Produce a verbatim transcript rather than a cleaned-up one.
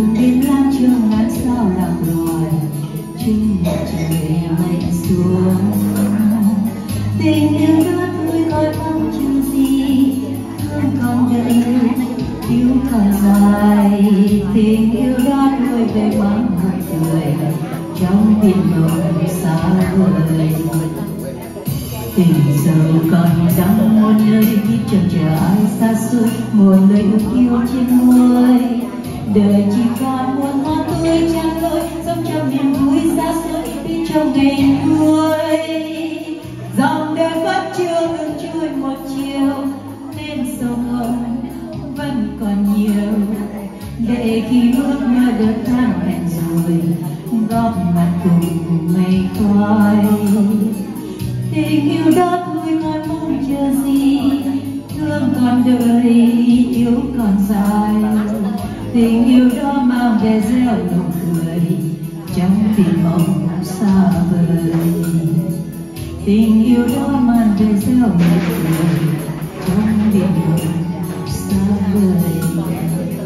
từng đêm lang chương ngàn sao lạc loài trên mặt trời mây xuống. Tình yêu đó thôi coi không chừng gì, thương còn đợi yêu còn dài. Tình yêu đó thôi về mãi một cười trong biển rộng xa vời. Tình giờ còn đang một nơi khi chẳng chờ ai xa xôi, một lời yêu trên môi. Đời chỉ còn một hoa tươi tràn lối, sống trong niềm vui xa xôi đi trong ngày cuối. Dòng đời vẫn chưa ngừng trôi một chiều, nên sông hồng vẫn còn nhiều. Để khi ước mơ được than hẹn rồi, góp mặt cùng mây khói. Tình yêu đó thôi còn mong chờ gì, thương còn đợi yêu còn dài. Tình yêu đó mang về gieo nụ cười trong tim mộng xa vời. Tình yêu đó mang về gieo nụ cười trong tim mộng xa vời.